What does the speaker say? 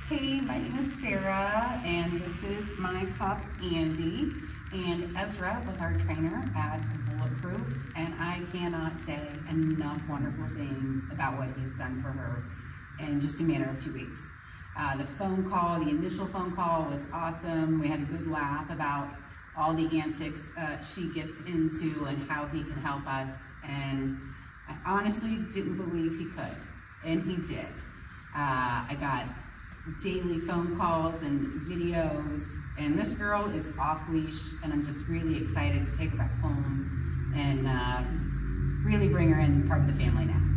Hey, my name is Sarah, and this is my pup, Andi. And Ezra was our trainer at Bulletproof, and I cannot say enough wonderful things about what he's done for her in just a matter of 2 weeks. The initial phone call was awesome. We had a good laugh about all the antics she gets into and how he can help us. And I honestly didn't believe he could, and he did. I got daily phone calls and videos, and this girl is off leash, and I'm just really excited to take her back home and really bring her in as part of the family now.